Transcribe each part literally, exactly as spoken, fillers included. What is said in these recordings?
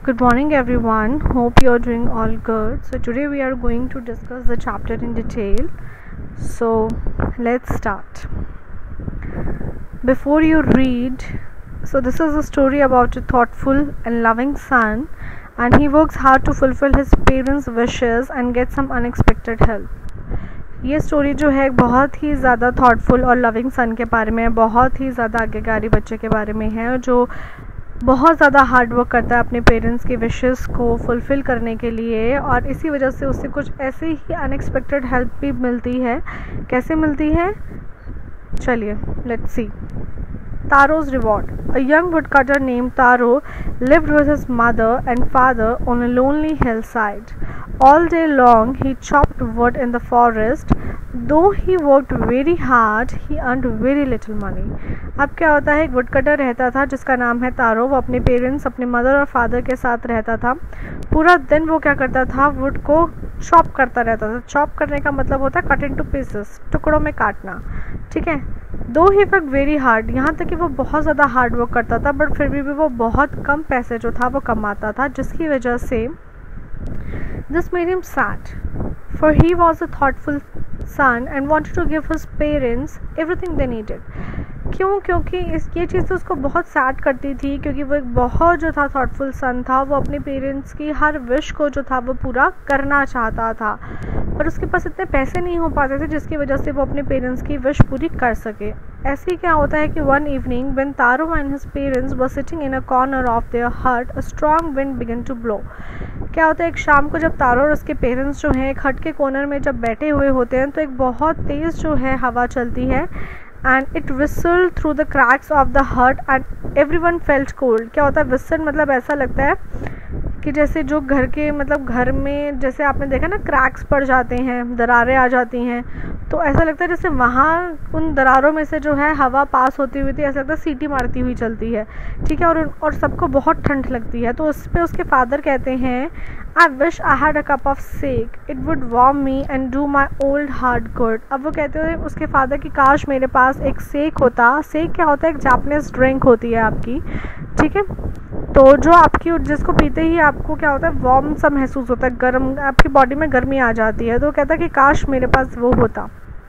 Good morning everyone. Hope you are doing all good. So today we are going to discuss the chapter in detail. So let's start. Before you read, so this is a story about a thoughtful and loving son, and he works hard to fulfill his parents' wishes and get some unexpected help. ये story जो है बहुत ही ज़्यादा thoughtful और loving son के बारे में है, बहुत ही ज़्यादा आज्ञाकारी बच्चे के बारे में है जो बहुत ज़्यादा हार्ड वर्क करता है अपने पेरेंट्स की विशेस को फुलफ़िल करने के लिए, और इसी वजह से उससे कुछ ऐसे ही अनएक्सपेक्टेड हेल्प भी मिलती है. कैसे मिलती है, चलिए let's see. Taro's reward. A young woodcutter named Taro lived with his mother and father on a lonely hillside. All day long he chopped wood in the forest. Though he worked very hard, he earned very little money. अब क्या होता है, एक woodcutter रहता था जिसका नाम है तारो. वो अपने पेरेंट्स, अपने मदर और फादर के साथ रहता था. पूरा दिन वो क्या करता था, वुड को चॉप करता रहता था. चॉप करने का मतलब होता है कट इनटू पीसेस, टुकड़ों में काटना. ठीक है. दो ही वर्क वेरी हार्ड, यहाँ तक कि वो बहुत ज़्यादा हार्ड वर्क करता था, बट फिर भी, भी वो बहुत कम पैसे जो था वो कमाता था, जिसकी वजह से this made him sad. For he was a thoughtful son and wanted to give his parents everything they needed. क्यों? क्योंकि इस ये चीज़ तो उसको बहुत सैड करती थी, क्योंकि वो एक बहुत जो था थॉटफुल सन था. वो अपने पेरेंट्स की हर विश को जो था वो पूरा करना चाहता था, पर उसके पास इतने पैसे नहीं हो पाते थे जिसकी वजह से वो अपने पेरेंट्स की विश पूरी कर सके. ऐसे ही क्या होता है कि one evening when Taro and his parents were sitting in a corner of their hut, a strong wind began to blow. क्या होता है, एक शाम को जब तारो और उसके पेरेंट्स जो हैं एक हट के कॉर्नर में जब बैठे हुए होते हैं, तो एक बहुत तेज़ जो है हवा चलती है, and it whistled through the cracks of the hut and everyone felt cold. क्या होता है whistle, मतलब ऐसा लगता है कि जैसे जो घर के मतलब घर में जैसे आपने देखा ना क्रैक्स पड़ जाते हैं, दरारें आ जाती हैं, तो ऐसा लगता है जैसे वहाँ उन दरारों में से जो है हवा पास होती हुई थी, ऐसा लगता है सीटी मारती हुई चलती है. ठीक है. और और सबको बहुत ठंड लगती है. तो उस पर उसके फादर कहते हैं, I wish I had a cup of sake, it would warm me and do my old heart good. अब वो कहते हैं उसके फादर की काश मेरे पास एक सेक होता. सेक क्या होता है, एक जापानीज ड्रिंक होती है आपकी. ठीक है. तो जो आपकी जिसको पीते ही आपको क्या होता है, वार्म सा महसूस होता है, गर्म, आपकी बॉडी में गर्मी आ जाती है. तो कहता है कि काश मेरे पास वो होता.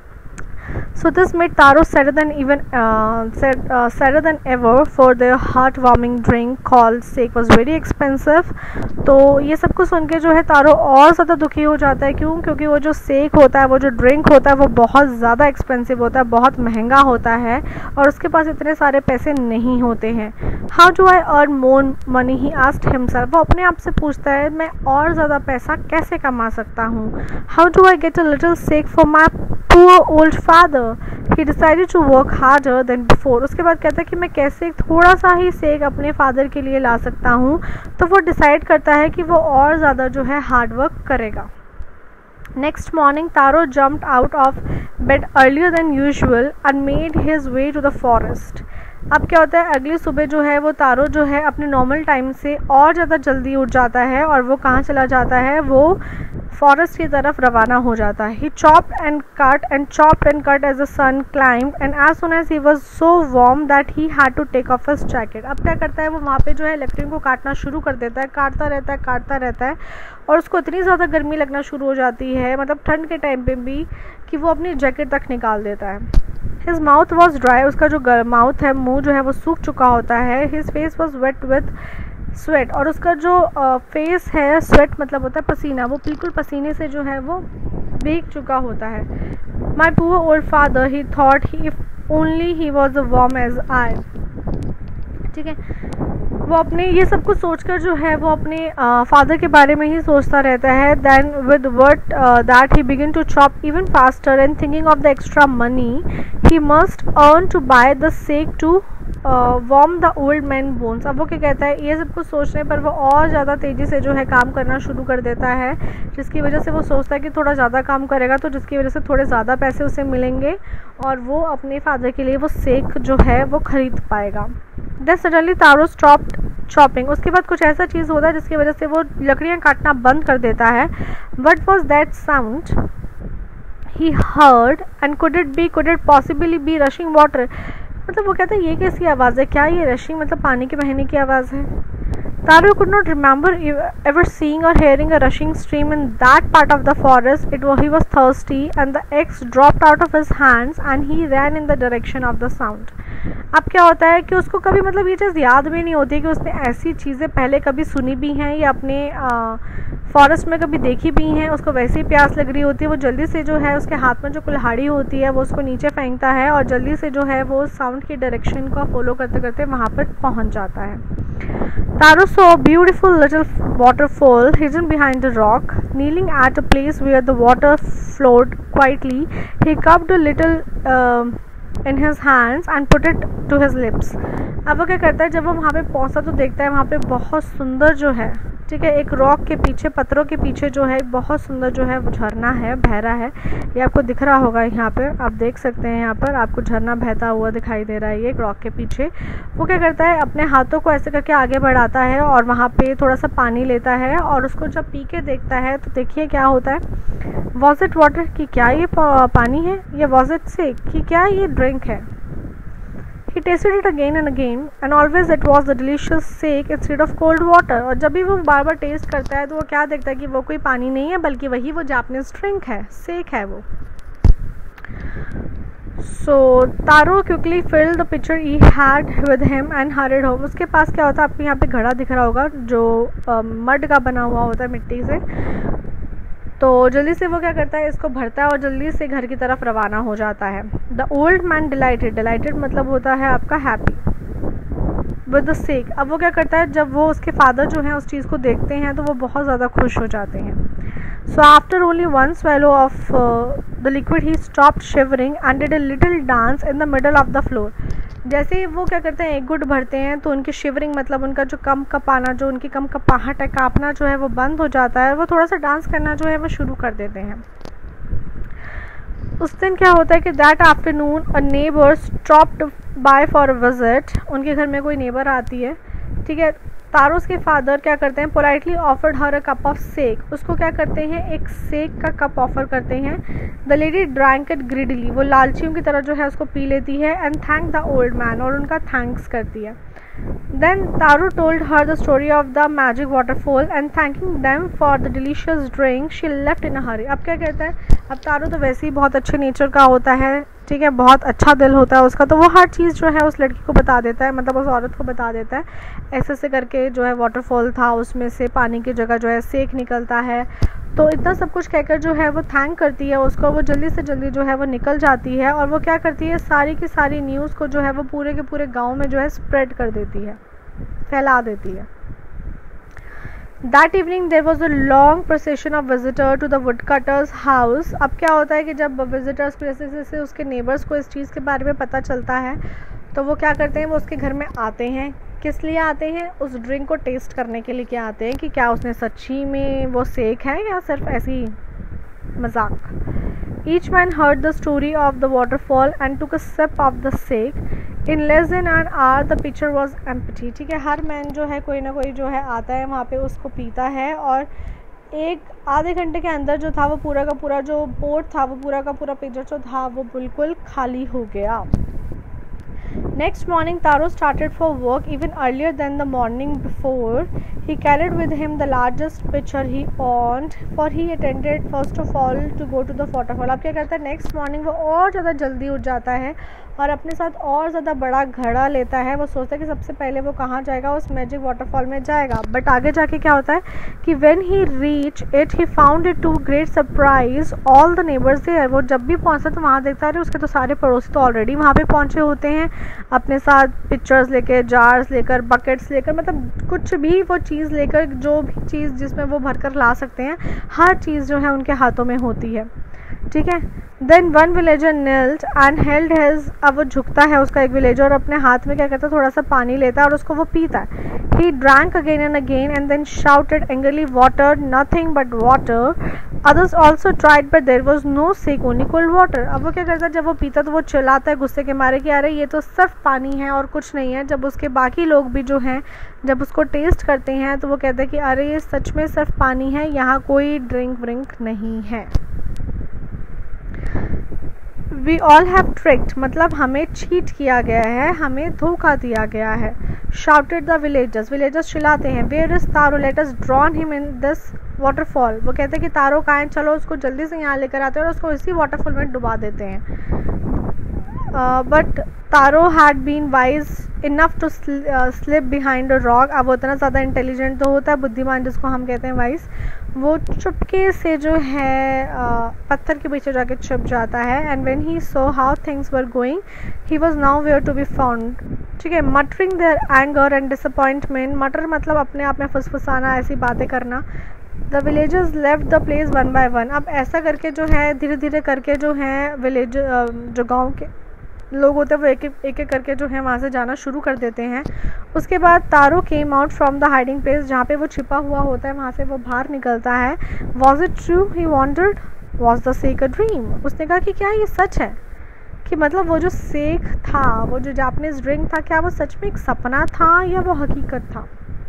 So this made Taro sadder than even uh, sad, uh, sadder than ever, for their heart-warming drink called sake was very expensive. तो ये सब कुछ सुन के जो है तारो और ज़्यादा दुखी हो जाता है. क्यों? क्योंकि वो जो सेक होता है, वो जो ड्रिंक होता है, वो बहुत ज़्यादा एक्सपेंसिव होता है, बहुत महंगा होता है, और उसके पास इतने सारे पैसे नहीं होते हैं. How do I earn more money, he asked himself. वो अपने आप से पूछता है, मैं और ज़्यादा पैसा कैसे कमा सकता हूँ. How do I get a little sake for my poor old father. He decided to work harder than before. उसके बाद कहता है कि मैं कैसे थोड़ा सा ही सेक अपने फादर के लिए ला सकता हूँ. तो वो डिसाइड करता है कि वो और ज़्यादा जो है हार्ड वर्क करेगा. Next morning, Taro jumped out of bed earlier than usual and made his way to the forest. अब क्या होता है, अगली सुबह जो है वो तारो जो है अपने नॉर्मल टाइम से और ज़्यादा जल्दी उठ जाता है, और वो कहाँ चला जाता है, वो फॉरेस्ट की तरफ रवाना हो जाता है. He chopped and cut and chopped and cut as the sun climbed and as soon as he was so warm that he had to take off his jacket. अब क्या करता है, वो वहाँ पे जो है लकड़ियों को काटना शुरू कर देता है. काटता रहता है काटता रहता है और उसको इतनी ज़्यादा गर्मी लगना शुरू हो जाती है, मतलब ठंड के टाइम पे भी, कि वो अपनी जैकेट तक निकाल देता है. His mouth was dry. उसका जो माउथ है, मुँह जो है वो सूख चुका होता है. His face was wet with sweat. और उसका जो फेस uh, है, स्वेट मतलब होता है पसीना, वो बिल्कुल पसीने से जो है वो भीग चुका होता है. My poor old father, he thought he if only he was a warm as I. ठीक है. वो अपने ये सब कुछ सोचकर जो है वो अपने फादर uh, के बारे में ही सोचता रहता है. Then with word that he begin to chop even faster and thinking of the extra money he must earn to buy the sake to warm the old man bones. अब वो क्या कहता है, ये सब कुछ सोचने पर वो और ज़्यादा तेज़ी से जो है काम करना शुरू कर देता है, जिसकी वजह से वो सोचता है कि थोड़ा ज़्यादा काम करेगा तो जिसकी वजह से थोड़े ज़्यादा पैसे उसे मिलेंगे और वो अपने फादर के लिए वो सेक जो है वो ख़रीद पाएगा. Then suddenly Taro stopped chopping. उसके बाद कुछ ऐसा चीज़ होता है जिसकी वजह से वो लकड़ियाँ काटना बंद कर देता है. What was that sound he heard and could it be could it possibly be rushing water. मतलब वो कहता है ये कैसी आवाज़ है, क्या ये रशिंग मतलब पानी के बहने की आवाज़ है. Taro could not remember ever seeing or hearing a rushing stream in that part of the forest. It was, he was thirsty and the axe dropped out of his hands and he ran in the direction of the sound. अब क्या होता है कि उसको कभी मतलब ये चीज़ याद भी नहीं होती कि उसने ऐसी चीज़ें पहले कभी सुनी भी हैं या अपने फॉरेस्ट में कभी देखी भी हैं। उसको वैसे ही प्यास लग रही होती है, वो जल्दी से जो है उसके हाथ में जो कुल्हाड़ी होती है वो उसको नीचे फेंकता है और जल्दी से जो है वो साउंड की डायरेक्शन को फॉलो करते करते वहाँ पर पहुँच जाता है। Taro saw a beautiful little waterfall hidden behind a rock. Kneeling at a place where the water flowed quietly, he cupped a little uh, in his hands and put it to his lips. अब वो क्या करता है, जब वो वहाँ पे पहुँचा तो देखता है वहाँ पे बहुत सुंदर जो है, ठीक है, एक रॉक के पीछे, पत्थरों के पीछे जो है बहुत सुंदर जो है वो झरना है, बह रहा है। ये आपको दिख रहा होगा, यहाँ पे आप देख सकते हैं, यहाँ पर आपको झरना बहता हुआ दिखाई दे रहा है। ये एक रॉक के पीछे वो क्या करता है, अपने हाथों को ऐसे करके आगे बढ़ाता है और वहाँ पे थोड़ा सा पानी लेता है और उसको जब पी के देखता है तो देखिए क्या होता है। वॉज इट वाटर, कि क्या ये पानी है, या वॉज इट सेक, कि क्या ये ड्रिंक है। He tasted it again and again and always it was the delicious sake instead of cold water. और जब भी वो बार बार टेस्ट करता है तो वो क्या देखता है कि वो कोई पानी नहीं है बल्कि वही वो जापानीज ड्रिंक है, सेक है वो। So Taro quickly filled the pitcher he had with him and hurried home. उसके पास क्या होता है, आपको यहाँ पे घड़ा दिख रहा होगा जो मड का बना हुआ होता है, मिट्टी से। तो जल्दी से वो क्या करता है, इसको भरता है और जल्दी से घर की तरफ रवाना हो जाता है। The old man delighted, delighted मतलब होता है आपका हैप्पी, विद द सेक। अब वो क्या करता है, जब वो उसके फादर जो हैं उस चीज़ को देखते हैं तो वो बहुत ज़्यादा खुश हो जाते हैं। So after only one swallow of the liquid he stopped shivering and did a little dance in the middle of the floor. जैसे ही वो क्या करते हैं, एक गुट भरते हैं तो उनकी शिवरिंग मतलब उनका जो कम कपाना, जो उनकी कम कपाहट है, काँपना जो है वो बंद हो जाता है। वो थोड़ा सा डांस करना जो है वो शुरू कर देते हैं। उस दिन क्या होता है कि that afternoon a neighbour stopped by for a visit. उनके घर में कोई नेबर आती है, ठीक है। तारोस के फादर क्या करते हैं, politely offered her a cup of sake. उसको क्या करते हैं, एक सेक का कप ऑफर करते हैं। The lady drank it greedily, वो लालचियों की तरह जो है उसको पी लेती है। And thank the old man, और उनका थैंक्स करती है। Then Taro told her the story of the magic waterfall and thanking them for the delicious drink, she left in a hurry. अब क्या कहता है, अब तारो तो वैसे ही बहुत अच्छे नेचर का होता है, ठीक है, बहुत अच्छा दिल होता है उसका, तो वो हर चीज़ जो है उस लड़की को बता देता है, मतलब उस औरत को बता देता है। ऐसे ऐसे करके जो है वाटरफॉल था, उसमें से पानी की जगह जो है सेक निकलता है। तो इतना सब कुछ कहकर जो है वो थैंक करती है उसको। वो जल्दी से जल्दी जो है वो निकल जाती है और वो क्या करती है, सारी की सारी न्यूज़ को जो है वो पूरे के पूरे गांव में जो है स्प्रेड कर देती है, फैला देती है। That evening there was a long procession of visitor to the woodcutter's house. अब क्या होता है कि जब विजिटर्स को जैसे जैसे उसके नेबर्स को इस चीज़ के बारे में पता चलता है तो वो क्या करते हैं, वो उसके घर में आते हैं। किस लिए आते हैं, उस ड्रिंक को टेस्ट करने के लिए क्या आते हैं कि क्या उसने सच्ची में वो सेक है या सिर्फ ऐसी मजाक। Each man heard the story of the waterfall and took a sip of the sake. In less than an hour the pitcher was empty, ठीक है। हर मैन जो है कोई ना कोई जो है आता है वहाँ पे, उसको पीता है और एक आधे घंटे के अंदर जो था वो पूरा का पूरा जो पोर्ट था, वो पूरा का पूरा पिक्चर जो था वो बिल्कुल खाली हो गया। Next morning, Taro started for work even earlier than the morning before. He carried with him the largest pitcher he owned, for he intended first of all to go to the waterfall. अब क्या करता है, next morning वो और ज़्यादा जल्दी उठ जाता है और अपने साथ और ज़्यादा बड़ा घड़ा लेता है। वो सोचता है कि सबसे पहले वो कहाँ जाएगा, उस मैजिक वाटरफॉल में जाएगा। बट आगे जाके क्या होता है कि when he reach it he found it to great surprise all the neighbours there. वो जब भी पहुँचता तो वहाँ देखता है उसके तो सारे पड़ोसी तो ऑलरेडी वहाँ पे पहुँचे होते हैं, अपने साथ पिक्चर्स लेकर, जार्स लेकर, बकेट्स लेकर, मतलब कुछ भी वो चीज़ लेकर, जो भी चीज़ जिसमें वो भरकर ला सकते हैं, हर चीज़ जो है उनके हाथों में होती है, ठीक है। Then one villager knelt and held his, अब वो झुकता है उसका एक विलेजर और अपने हाथ में क्या करता है, थोड़ा सा पानी लेता है और उसको वो पीता है। He drank again and again and then shouted angrily, water, nothing but water. Others also tried but there was no sake, only cold water. अब वो क्या करता है, जब वो पीता तो वो चिल्लाता है गुस्से के मारे कि अरे ये तो सिर्फ पानी है और कुछ नहीं है। जब उसके बाकी लोग भी जो हैं जब उसको टेस्ट करते हैं तो वो कहते हैं कि अरे ये सच में सिर्फ पानी है, यहाँ कोई ड्रिंक व्रिंक नहीं है। वी ऑल हैव ट्रिक्ड मतलब हमें चीट किया गया है, हमें धोखा दिया गया है। शाउटेड द विलेजर्स, विलेजर्स चिल्लाते हैं, where is Taro, let us drown him in this waterfall. वो कहते हैं कि तारो कहाँ है, चलो उसको जल्दी से यहाँ लेकर आते हैं और उसको इसी वाटरफॉल में डुबा देते हैं। But Taro had been wise enough to slip behind a rock. अब वो इतना ज़्यादा इंटेलिजेंट तो होता है, बुद्धिमान जिसको हम कहते हैं वाइज, वो चुपके से जो है uh, पत्थर के पीछे जाके छुप जाता है। And when he saw how things were going he was now where to be found. ठीक है, muttering their anger and disappointment, mutter मतलब अपने आप में फुसफुसाना, ऐसी बातें करना। The villagers left the place one by one. अब ऐसा करके जो है धीरे धीरे करके जो है विलेज जो गाँव के लोग होते हैं वो एक एक एक करके जो है वहाँ से जाना शुरू कर देते हैं। उसके बाद Taro came out from the hiding place, जहाँ पे वो छिपा हुआ होता है वहाँ से वो बाहर निकलता है। Was it true he wondered, was the sake a dream. उसने कहा कि क्या ये सच है, कि मतलब वो जो सेक था, वो जो जापानीज ड्रिंक था, क्या वो सच में एक सपना था या वो हकीकत था।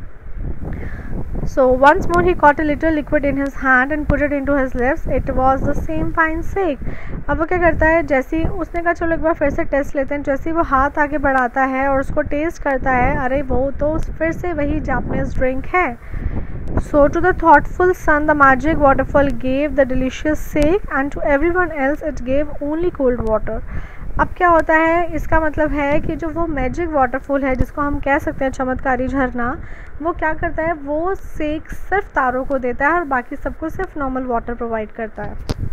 So once more he caught a little liquid in his hand and put it into his lips. It was the same fine shake. अब वो क्या करता है, जैसे ही उसने कहा चलो एक बार फिर से टेस्ट लेते हैं, जैसे ही वो हाथ आगे बढ़ाता है और उसको टेस्ट करता है, अरे वो तो फिर से वही जापानीज ड्रिंक है। So to the thoughtful son the magic waterfall gave the delicious shake and to everyone else it gave only cold water. अब क्या होता है, इसका मतलब है कि जो वो मैजिक वाटरफॉल है, जिसको हम कह सकते हैं चमत्कारी झरना, वो क्या करता है, वो सेक सिर्फ तारों को देता है और बाकी सबको सिर्फ नॉर्मल वाटर प्रोवाइड करता है।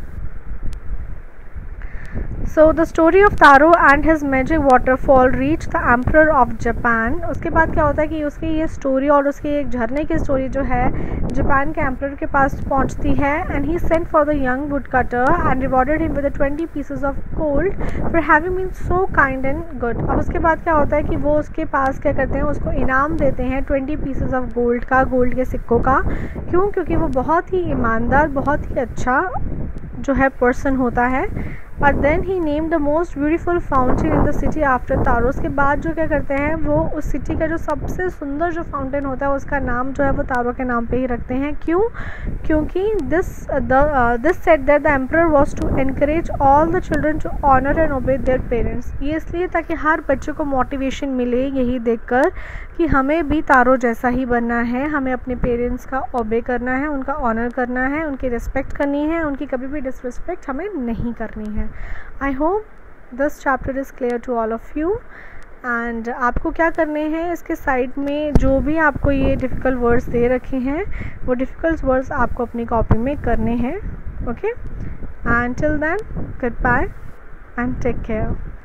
So the story of Taro and his magic waterfall reach the emperor of Japan. उसके बाद क्या होता है कि उसकी ये स्टोरी और उसके एक झरने की स्टोरी जो है जापान के एम्परर के पास पहुंचती है। And he sent for the young wood cutter and rewarded him with twenty pieces of gold for having been so kind and good. अब उसके बाद क्या होता है कि वो उसके पास क्या करते हैं, उसको इनाम देते हैं ट्वेंटी पीसेस ऑफ गोल्ड का, गोल्ड के सिक्कों का। क्यों? क्योंकि वो बहुत ही ईमानदार, बहुत ही अच्छा जो है पर्सन होता है। But then he name the most beautiful fountain in the city after Taro. उसके बाद जो क्या करते हैं, वो उस सिटी का जो सबसे सुंदर जो फाउंटेन होता है उसका नाम जो है वो तारो के नाम पे ही रखते हैं। क्यों? क्योंकि this the this set that the emperor was to encourage all the children to honour and obey their parents. ये इसलिए ताकि हर बच्चे को मोटिवेशन मिले यही देखकर कि हमें भी तारो जैसा ही बनना है, हमें अपने पेरेंट्स का ओबे करना है, उनका ऑनर करना है, उनकी रिस्पेक्ट करनी है, उनकी कभी भी डिसरिस्पेक्ट हमें नहीं करनी है। I hope this chapter is clear to all of you. And आपको क्या करने हैं, इसके साइड में जो भी आपको ये डिफ़िकल्ट वर्ड्स दे रखे हैं वो डिफ़िकल्ट वर्ड्स आपको अपनी कॉपी में करने हैं। Okay, and till then good bye and take care.